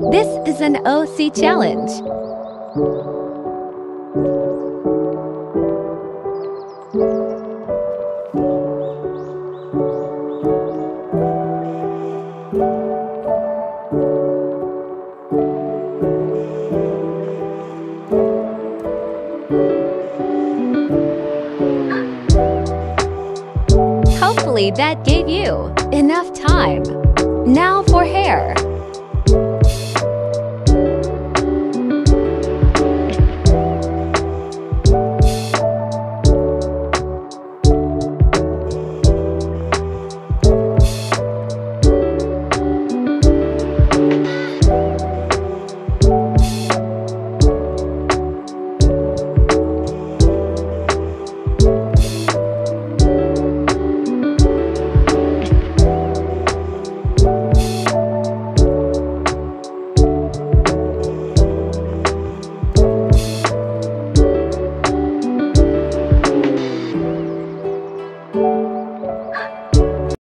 This is an OC challenge. Hopefully that gave you enough time. Now for hair.